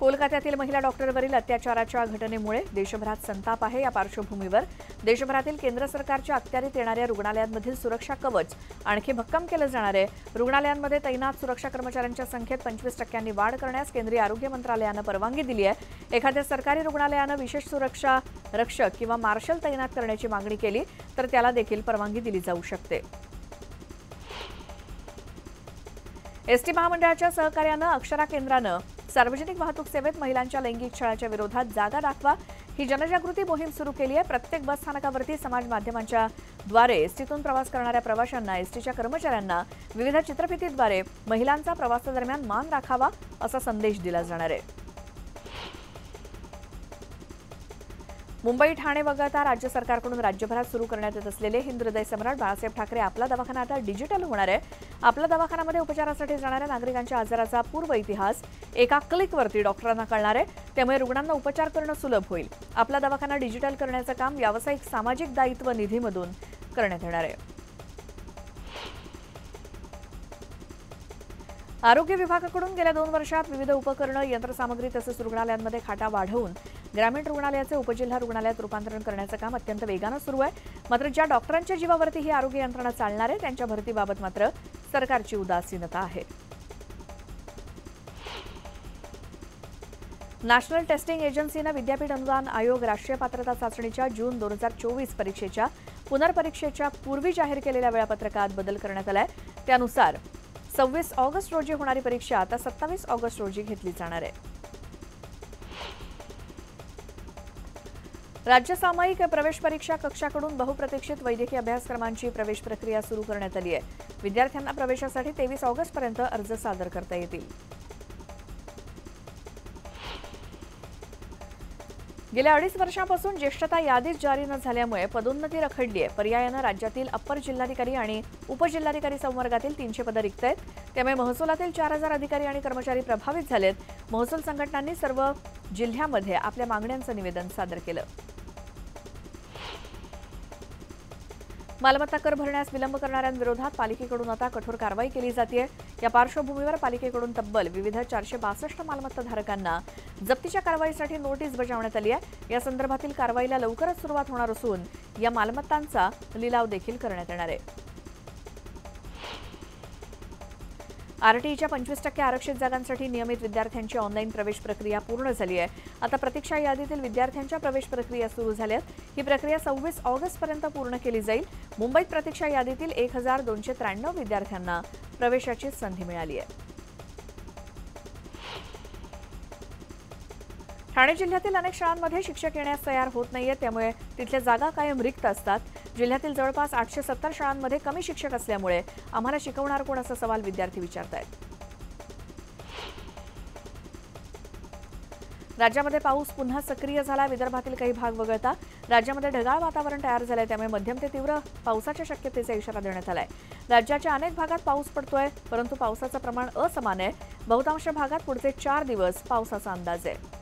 कोलकात्यातील महिला डॉक्टरवरील अत्याचाराच्या घटनेमुळे देशभरात संताप आहे। या पार्श्वभूमीवर देशभरातील केंद्र सरकारच्या अखत्यारीत येणाऱ्या रुग्णालयांमधील सुरक्षा कवच आणखी भक्कम केलं जाणार आहे। रुग्णालयांमध्ये तैनात सुरक्षा कर्मचाऱ्यांच्या संख्येत 25% वाढ करण्यास केंद्रीय आरोग्य मंत्रालयानं परवानगी दिली आहे। एखाद्या सरकारी रुग्णालयानं विशेष सुरक्षा रक्षक किंवा मार्शल तैनात करण्याची मागणी केली तर त्याला देखील परवानगी दिली जाऊ शकते। एसटी महामंडळाच्या सहकार्यानं अक्षरा केंद्रानं सार्वजनिक वाहतूक सेवेत महिलांच्या लैंगिक छळाच्या विरोधात जागा दाखवा ही जनजागृती मोहीम सुरू केली आहे। प्रत्येक बस स्थानकावरती समाज माध्यमांच्या द्वारे एसटीतून प्रवास करणाऱ्या प्रवाशांना, एसटीच्या कर्मचाऱ्यांना विविध चित्रफितीद्वारे महिलांचा प्रवासादरम्यान मान राखावा असा संदेश दिला जाणार आहे। मुंबई, ठाणे वगळता राज्य सरकारकडून राज्यभरात सुरू करण्यात येत असलेले हिंद हृदय सम्राट बाळासाहेब ठाकरे आपला दवाखाना आता डिजिटल होणार आहे। आपला दवाखान्यामध्ये उपचारासाठी जाणाऱ्या नागरिकांच्या आजाराचा पूर्व इतिहास एका क्लिकवरती डॉक्टरांना कळणार आहे। त्यामुळे रुग्णांना उपचार करणं सुलभ होईल। आपला दवाखाना डिजिटल करण्याचं काम व्यावसायिक सामाजिक दायित्व निधीमधून करण्यात येणार आहे। आरोग्य विभागाकडून गेल्या 2 वर्षात विविध उपकरणं, यंत्रसामग्री तसेच रुग्णालयांमध्ये खाटा वाढवून ग्रामीण रुग्णालयाचे उपजिल्हा रुग्णालयात रूपांतरण करण्याचं काम अत्यंत वेगानं सुरू आहे। मात्र ज्या डॉक्टरांच्या जीवावरती ही आरोग्य यंत्रणा चालणार आहे त्यांच्या भरतीबाबत मात्र सरकारची उदासीनता आहे। नॅशनल टेस्टिंग एजन्सीनं विद्यापीठ अनुदान आयोग राष्ट्रीय पात्रता चाचणीच्या जून 2024 परीक्षेच्या पुनर्परीक्षेच्या पूर्वी जाहीर केलेल्या वेळापत्रकात बदल करण्यात आलाय। त्यानुसार 26 ऑगस्ट रोजी होणारी परीक्षा आता 27 ऑगस्ट रोजी घेतली जाणार आहे। राज्य सामायिक प्रवेश परीक्षा कक्षाकडून बहुप्रतीक्षित वैद्यकीय अभ्यासक्रमांची प्रवेश प्रक्रिया सुरू करण्यात आली आहे। विद्यार्थ्यांना प्रवेशासाठी 23 ऑगस्टपर्यंत अर्ज सादर करता येतील। गेल्या 2.5 वर्षांपासून ज्येष्ठता यादीच जारी न झाल्यामुळे पदोन्नती रखडली आहे। पर्यायानं राज्यातील अप्पर जिल्हाधिकारी आणि उपजिल्हाधिकारी संवर्गातील 300 पदं रिक्त आहेत। त्यामुळे महसुलातील 4000 अधिकारी आणि कर्मचारी प्रभावित झालेत। महसूल संघटनांनी सर्व जिल्ह्यांमध्ये आपल्या मागण्यांचं निवेदन सादर केलं। मालमत्ता कर भरण्यास विलंब करणाऱ्यांविरोधात पालिकेकडून आता कठोर कारवाई केली जाते। या पार्श्वभूमीवर पालिकेकडून तब्बल विविध 462 मालमत्ताधारकांना जप्तीच्या कारवाईसाठी नोटीस बजावण्यात आली आहे। या संदर्भातील कारवाईला लवकरच सुरुवात होणार असून या मालमत्तांचा लिलाव देखील करण्यात येणार आहे। आरटीईच्या 25% आरक्षित जागांसाठी नियमित विद्यार्थ्यांची ऑनलाईन प्रवेश प्रक्रिया पूर्ण झाली आहे। आता प्रतीक्षा यादीतील विद्यार्थ्यांच्या प्रवेश प्रक्रिया सुरू झाल्या आहेत। ही प्रक्रिया 26 ऑगस्टपर्यंत पूर्ण केली जाईल। मुंबईत प्रतीक्षा यादीतील 1293 विद्यार्थ्यांना प्रवेशाची संधी मिळाली आहे। ठाणे जिल्ह्यातील अनेक शाळांमध्ये शिक्षक येण्यास तयार होत नाहीये, त्यामुळे तिथल्या जागा कायम रिक्त असतात। जिल्ह्यातील जवळपास 870 शाळांमध्ये कमी शिक्षक असल्यामुळे आम्हाला शिकवणार कोण असा सवाल विद्यार्थी विचारतायत। राज्यामध्ये पाऊस पुन्हा सक्रिय झाला। विदर्भातील काही भाग वगळता राज्यामध्ये ढगाळ वातावरण तयार झालंय, त्यामुळे मध्यम ते तीव्र पावसाच्या शक्यतेचा इशारा देण्यात आलाय। राज्याच्या अनेक भागात पाऊस पडतोय, परंतु पावसाचं प्रमाण असमान आहे। बहुतांश भागात पुढचे 4 दिवस पावसाचा अंदाज आहे।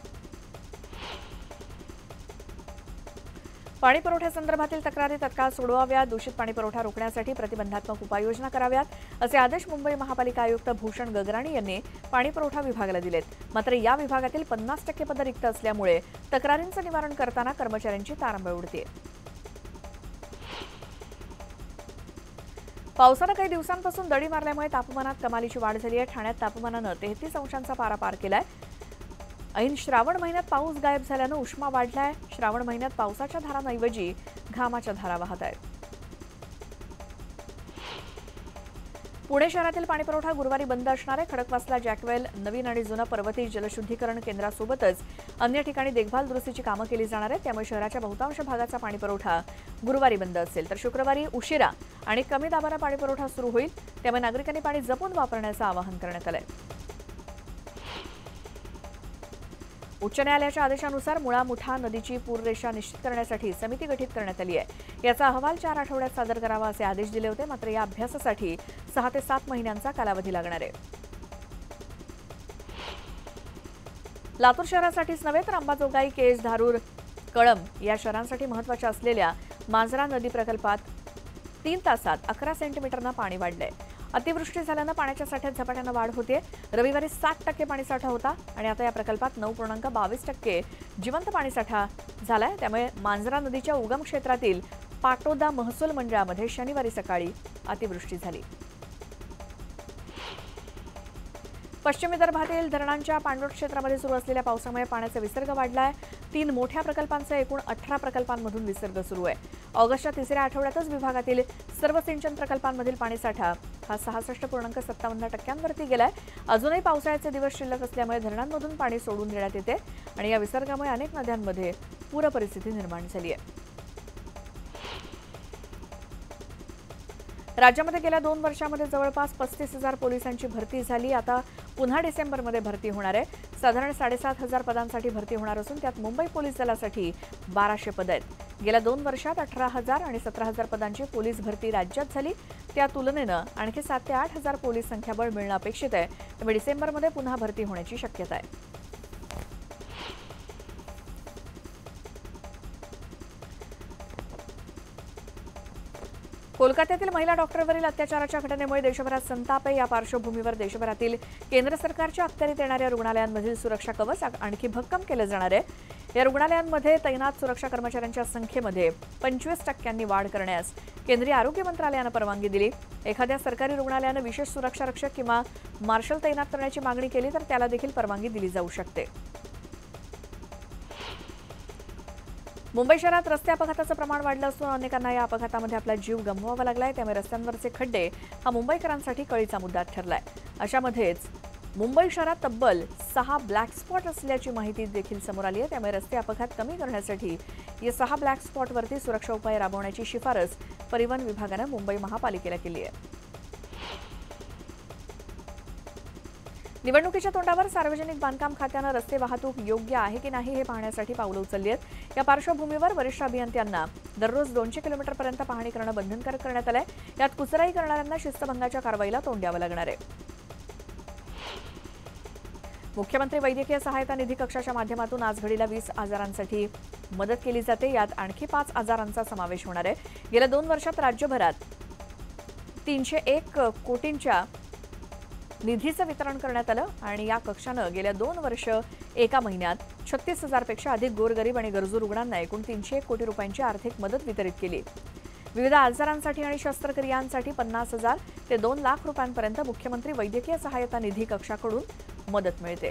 पाणी पुरवठ्यासंदर्भातील तक्रारी तत्काळ सोडवाव्यात, दूषित पाणी पुरवठा रोखण्यासाठी प्रतिबंधात्मक उपाययोजना कराव्यात असे आदेश मुंबई महापालिका आयुक्त भूषण गगराणी यांनी पाणी पुरवठा विभागाला दिलेत। मात्र या विभागातील 50% पदं रिक्त असल्यामुळे तक्रारींचं निवारण करताना कर्मचाऱ्यांची तारांबळ उडते। पावसानं काही दिवसांपासून दडी मारल्यामुळे तापमानात कमालीची वाढ झाली आहे। ठाण्यात तापमानानं 33 अंशांचा पारा पार केलाय। ऐन श्रावण महिन्यात पाऊस गायब झाल्यानं उष्मा वाढलाय। श्रावण महिन्यात पावसाच्या धारांऐवजी घामाच्या धारा वाहत आहेत। पुणे शहरातील पाणीपुरवठा गुरुवारी बंद असणार आहे। खडकवासला, जॅकवेल, नवीन आणि जुनं पर्वती जलशुद्धीकरण केंद्रासोबतच अन्य ठिकाणी देखभाल दुरुस्तीची कामं केली जाणार आहेत। त्यामुळे शहराच्या बहुतांश भागाचा पाणीपुरवठा गुरुवारी बंद असेल, तर शुक्रवारी उशिरा आणि कमी दाबानं पाणीपुरवठा सुरू होईल। त्यामुळे नागरिकांनी पाणी जपून वापरण्याचं आवाहन करण्यात आलंय। उच्च न्यायालयाच्या आदेशानुसार मुळा मुठा नदीची पूररेषा निश्चित करण्यासाठी समिती गठीत करण्यात आली आहे। याचा अहवाल 4 आठवड्यात सादर करावा असे आदेश दिले होते, मात्र या अभ्यासासाठी 6 ते 7 महिन्यांचा कालावधी लागणार आहे। लातूर शहरासाठीच नव्हे तर अंबाजोगाई, केज, धारूर, कळंब या शहरांसाठी महत्त्वाच्या असलेल्या मांजरा नदी प्रकल्पात 3 तासात 11 सेंटीमीटरनं पाणी वाढलंय। अतिवृष्टी झाल्यानं पाण्याच्या साठ्यात झपाट्यानं वाढ होते। रविवारी 60% पाणीसाठा होता आणि आता या प्रकल्पात 9.22% जिवंत पाणीसाठा झालाय। त्यामुळे मांजरा नदीच्या उगम क्षेत्रातील पाटोदा महसूल मंडळामध्ये शनिवारी सकाळी अतिवृष्टी झाली। पश्चिम विदर्भातील धरणांच्या पाणलोट क्षेत्रामध्ये सुरू असलेल्या पावसामुळे पाण्याचा विसर्ग वाढलाय। 3 मोठ्या प्रकल्पांचा एकूण 18 प्रकल्पांमधून विसर्ग सुरू आहे। ऑगस्टच्या तिसऱ्या आठवड्यातच विभागातील सर्व सिंचन प्रकल्पांमधील पाणीसाठा हा 66.57% गेलाय। अजूनही पावसाळ्याचे दिवस शिल्लक असल्यामुळे धरणांमधून पाणी सोडून देण्यात येते आणि या विसर्गामुळे अनेक नद्यांमध्ये पूर परिस्थिती निर्माण झाली आहे। राज्यामध्ये गेल्या 2 वर्षांमध्ये जवळपास 35,000 पोलिसांची भरती झाली। आता पुन्हा डिसेंबरमध्ये भरती होणार आहे। साधारण 7,500 पदांसाठी भरती होणार असून त्यात मुंबई पोलीस दलासाठी 1200 पद आहेत। गेल्या 2 वर्षात 18,000 आणि 17,000 पदांची पोलीस भरती राज्यात झाली। त्या तुलनेनं आणखी 7,000 ते 8,000 पोलीस संख्याबळ मिळणं अपेक्षित आहे। त्यामुळे डिसेंबरमध्ये पुन्हा भरती होण्याची शक्यता आहे। कोलकात्यातील महिला डॉक्टरवरील अत्याचाराच्या घटनेमुळे देशभरात संताप आहे। या पार्श्वभूमीवर देशभरातील केंद्र सरकारच्या अखत्यारीत येणाऱ्या रुग्णालयांमधील सुरक्षा कवच आणखी भक्कम केलं जाणार आहे। या रुग्णालयांमध्ये तैनात सुरक्षा कर्मचाऱ्यांच्या संख्येमध्ये 25% वाढ करण्यास केंद्रीय आरोग्य मंत्रालयानं परवानगी दिली। एखाद्या सरकारी रुग्णालयानं विशेष सुरक्षा रक्षक किंवा मार्शल तैनात करण्याची मागणी केली तर त्याला देखील परवानगी दिली जाऊ शकते। मुंबई शहरात रस्ते अपघाताचं प्रमाण वाढलं असून अनेकांना या अपघातामध्ये आपला जीव गमवावा लागलाय। त्यामुळे रस्त्यांवरचे खड्डे हा मुंबईकरांसाठी कळीचा मुद्दा ठरलाय। अशामध्येच मुंबई शहरात तब्बल 6 ब्लॅक स्पॉट असल्याची माहिती देखील समोर आली आहे। त्यामुळे रस्ते अपघात कमी करण्यासाठी या 6 ब्लॅक स्पॉटवरती सुरक्षा उपाय राबवण्याची शिफारस परिवहन विभागानं मुंबई महापालिकेला केली आहे। निवडणुकीच्या तोंडावर सार्वजनिक बांधकाम खात्यानं रस्ते वाहतूक योग्य आहे की नाही हे पाहण्यासाठी पावलं उचलली आहेत। या पार्श्वभूमीवर वरिष्ठ अभियंत्यांना दररोज 200 किलोमीटरपर्यंत पाहणी करणं बंधनकारक करण्यात आलंय। यात कुचराई करणाऱ्यांना शिस्तभंगाच्या कारवाईला तोंड द्यावं लागणार आहे। मुख्यमंत्री वैद्यकीय सहायता निधी कक्षाच्या माध्यमातून आज घडीला 20 आजारांसाठी मदत केली जाते। यात आणखी 5 आजारांचा समावेश होणार आहे। गेल्या 2 वर्षात राज्यभरात 301 कोटींच्या निधीचं वितरण करण्यात आलं आणि या कक्षानं गेल्या 2 वर्ष एका महिन्यात 36,000 पेक्षा अधिक गोरगरीब आणि गरजू रुग्णांना एकूण 301 कोटी रुपयांची आर्थिक मदत वितरित केली। विविध आजारांसाठी आणि शस्त्रक्रियांसाठी 50,000 ते 2 लाख रुपयांपर्यंत मुख्यमंत्री वैद्यकीय सहायता निधी कक्षाकडून मदत मिळते।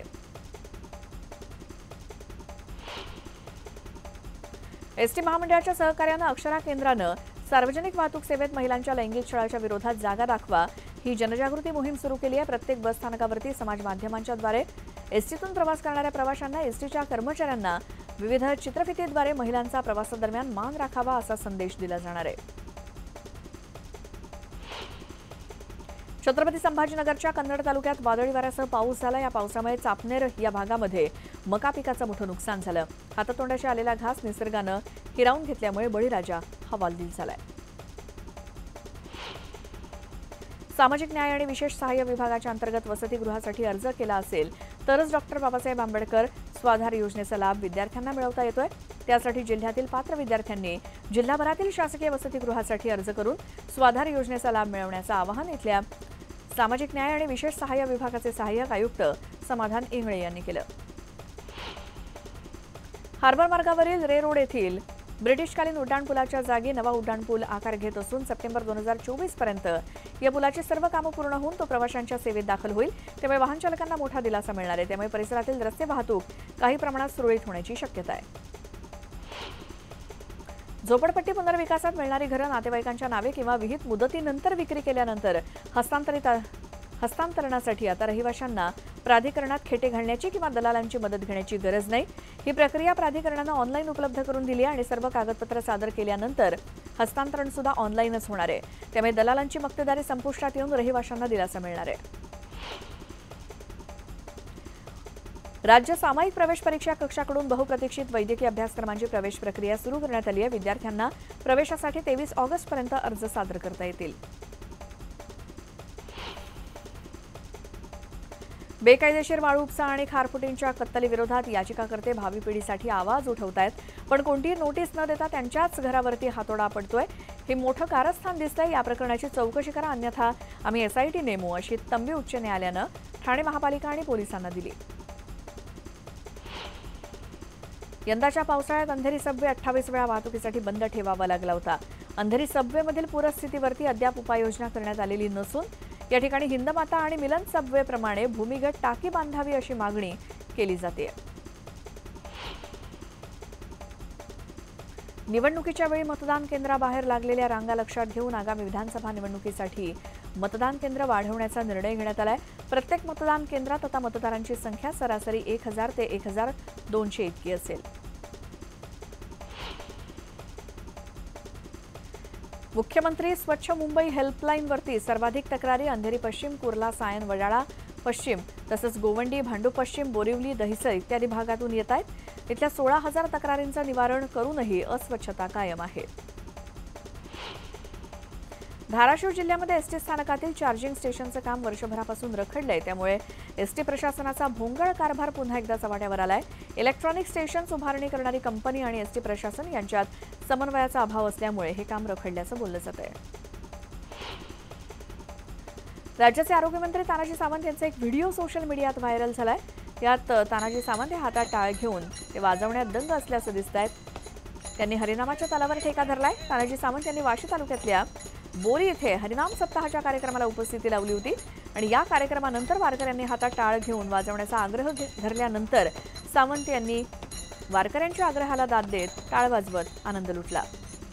एसटी महामंडळाच्या सहकार्यानं अक्षरा केंद्रानं सार्वजनिक वाहतूक सेवेत महिलांच्या लैंगिक छळाच्या विरोधात जागा दाखवा ही जनजागृती मोहीम सुरू केली आहे। प्रत्येक बस स्थानकावरती समाज माध्यमांच्याद्वारे एसटीतून प्रवास करणाऱ्या प्रवाशांना एसटीच्या कर्मचाऱ्यांना विविध चित्रफितीद्वारे महिलांचा प्रवासादरम्यान मान राखावा असा संदेश दिला जाणार आहे। छत्रपती संभाजीनगरच्या कन्नड तालुक्यात वादळी वाऱ्यासह पाऊस झाला। या पावसामुळे चापनेर या भागामध्ये मका पिकाचं मोठं नुकसान झालं। हातातोंडाशी आलेला घास निसर्गानं हिरावून घेतल्यामुळे बळीराजा हवालदिल झालाय। सामाजिक न्याय आणि विशेष सहाय्य विभागाच्या अंतर्गत वसतिगृहासाठी अर्ज केला असेल तरच डॉक्टर बाबासाहेब आंबेडकर स्वाधार योजनेचा लाभ विद्यार्थ्यांना मिळवता येतोय। त्यासाठी जिल्ह्यातील पात्र विद्यार्थ्यांनी जिल्हाभरातील शासकीय वसतिगृहासाठी अर्ज करून स्वाधार योजनेचा लाभ मिळवण्याचं आवाहन इथल्या सामाजिक न्याय आणि विशेष सहाय्य विभागाचे सहाय्यक आयुक्त समाधान इंगळे यांनी केलं। हार्बर मार्गावरील रे रोड येथील ब्रिटिशकालीन उड्डाणपुलाच्या जागी नवा उड्डाणपूल आकार घेत असून सप्टेंबर 2024 पर्यंत या पुलाची सर्व कामं पूर्ण होऊन तो प्रवाशांच्या सेवेत दाखल होईल। त्यामुळे वाहन चालकांना मोठा दिलासा मिळणार आहे। त्यामुळे परिसरातील रस्ते वाहतूक काही प्रमाणात सुरळीत होण्याची शक्यता आहे। झोपडपट्टी पुनर्विकासात मिळणारी घरं नातेवाईकांच्या नावे किंवा विहित मुदतीनंतर विक्री केल्यानंतर हस्तांतरणासाठी आता रहिवाशांना प्राधिकरणात खेटे घालण्याची किंवा दलालांची मदत घेण्याची गरज नाही। ही प्रक्रिया प्राधिकरणानं ऑनलाईन उपलब्ध करून दिली आहे आणि सर्व कागदपत्र सादर केल्यानंतर हस्तांतरण सुद्धा ऑनलाईनच होणार आहे। त्यामुळे दलालांची मक्तेदारी संपुष्टात येऊन रहिवाशांना दिलासा मिळणार आहे। राज्य सामायिक प्रवेश परीक्षा कक्षाकडून बहुप्रतीक्षित वैद्यकीय अभ्यासक्रमांची प्रवेश प्रक्रिया सुरू करण्यात आली आहे। विद्यार्थ्यांना प्रवेशासाठी 23 ऑगस्टपर्यंत अर्ज सादर करता येतील। बेकायदेशीर वाळू उपसा आणि खारफुटींच्या कत्तलीविरोधात याचिकाकर्ते भावी पिढीसाठी आवाज उठवतायत, पण कोणतीही नोटीस न देता त्यांच्याच घरावरती हातोडा पडतोय। हे मोठं कारस्थान दिसतंय, या प्रकरणाची चौकशी करा, अन्यथा आम्ही SIT नेमू, अशी तंबी उच्च न्यायालयानं ठाणे महापालिका आणि पोलिसांना दिली. यंदाच्या पावसाळ्यात अंधेरी सबवे 28 वेळा वाहतुकीसाठी बंद ठेवावा लागला होता. अंधेरी सबवेमधील पूरस्थितीवरती अद्याप उपाययोजना करण्यात आलेली नसून या ठिकाणी हिंदमाता आणि मिलन सबवेप्रमाणे भूमिगत टाकी बांधावी अशी मागणी केली जाते. निवडणुकीच्या वेळी मतदान केंद्राबाहेर लागलेल्या रांगा लक्षात घेऊन आगामी विधानसभा निवडणुकीसाठी मतदान केंद्र वाढवण्याचा निर्णय घेण्यात आलाय. प्रत्येक मतदान केंद्रात आता मतदारांची संख्या सरासरी 1000 ते 1200 इतकी असेल. मुख्यमंत्री स्वच्छ मुंबई हेल्पलाईनवरती सर्वाधिक तक्रारी अंधेरी पश्चिम, कुर्ला, सायन, वडाळा पश्चिम तसंच गोवंडी, भांडूप पश्चिम, बोरिवली, दहिसर इत्यादी भागातून येत आहेत. इथल्या 16,000 तक्रारींचं निवारण करूनही अस्वच्छता कायम आहे. धाराशिव जिल्ह्यामध्ये एसटी स्थानकातील चार्जिंग स्टेशनचं काम वर्षभरापासून रखडलंय. त्यामुळे एसटी प्रशासनाचा भोंगळ कारभार पुन्हा एकदा चव्हाट्यावर आलाय. इलेक्ट्रॉनिक स्टेशन्स उभारणी करणारी कंपनी आणि एसटी प्रशासन यांच्यात समन्वयाचा अभाव असल्यामुळे हे काम रखडल्याचं बोललं जातंय. राज्याचे आरोग्यमंत्री तानाजी सावंत यांचा एक व्हिडिओ सोशल मीडियात व्हायरल झालाय. यात तानाजी सावंत हे हातात टाळ घेऊन ते वाजवण्यात दंग असल्याचं दिसतंय. त्यांनी हरिनामाच्या तालावर ठेका धरलाय. तानाजी सावंत यांनी वाशी तालुक्यातल्या बोरी इथे हरिनाम सप्ताहाच्या कार्यक्रमाला उपस्थिती लावली होती आणि या कार्यक्रमानंतर वारकऱ्यांनी हातात टाळ घेऊन वाजवण्याचा आग्रह धरल्यानंतर सावंत यांनी वारकऱ्यांच्या आग्रहाला दाद देत टाळ वाजवत आनंद लुटला.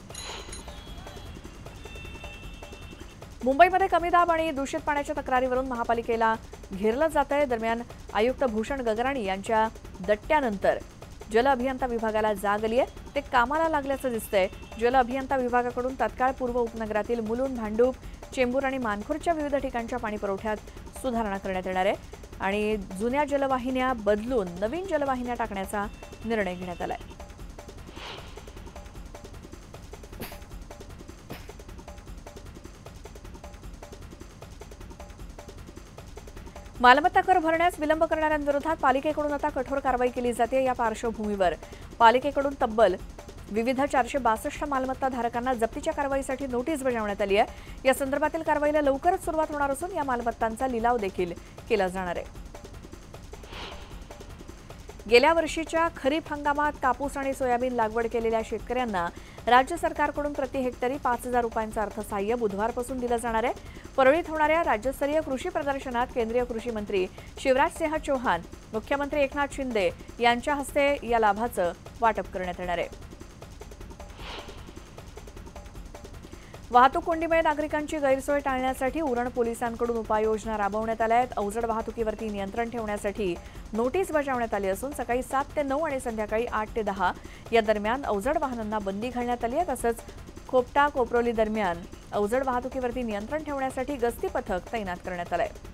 मुंबईमध्ये कमी दाब आणि दूषित पाण्याच्या तक्रारीवरून महापालिकेला घेरलं जात आहे. दरम्यान आयुक्त भूषण गगराणी यांच्या दट्ट्यानंतर जल अभियंता विभागाला जाग आली आहे. ते कामाला लागल्याचं दिसतंय. जल अभियंता विभागाकडून तत्काळ पूर्व उपनगरातील मुलुंड, भांडूप, चेंबूर आणि मानखुर्दच्या विविध ठिकाणच्या पाणीपुरवठ्यात सुधारणा करण्यात येणार आहे आणि जुन्या जलवाहिन्या बदलून नवीन जलवाहिन्या टाकण्याचा निर्णय घेण्यात आला आहे. मालमत्ता कर भरण्यास विलंब करणाऱ्यांविरोधात पालिकेकडून आता कठोर कारवाई केली जाते. या पार्श्वभूमीवर पालिकेकडून तब्बल विविध 462 मालमत्ता धारकांना जप्तीच्या कारवाईसाठी नोटीस बजावण्यात आली आहे. या संदर्भातील कारवाईला लवकरच सुरुवात होणार असून या मालमत्तांचा लिलाव देखील केला जाणार आहे. गेल्या वर्षीच्या खरीप हंगामात कापूस आणि सोयाबीन लागवड केलेल्या शेतकऱ्यांना राज्य सरकारकडून प्रति हेक्टरी 5,000 रुपयांचं अर्थसहाय्य बुधवारपासून दिलं जाणार आहे. परळीत होणाऱ्या राज्यस्तरीय कृषी प्रदर्शनात केंद्रीय कृषी मंत्री शिवराजसिंह चौहान, मुख्यमंत्री एकनाथ शिंदे यांच्या हस्ते या लाभाचं वाटप करण्यात येणार आहे. वाहतूक कोंडीमुळे नागरिकांची गैरसोय टाळण्यासाठी उरण पोलिसांकडून उपाययोजना राबवण्यात आल्या आहेत. अवजड वाहतुकीवरती नियंत्रण ठेवण्यासाठी नोटीस बजावण्यात आली असून सकाळी 7 ते 9 आणि संध्याकाळी 8 ते 10 या दरम्यान अवजड वाहनांना बंदी घालण्यात आली आहे. तसंच खोपटा कोपरोली दरम्यान अवजड वाहतुकीवरती नियंत्रण ठेवण्यासाठी गस्ती पथक तैनात करण्यात आलं आहे.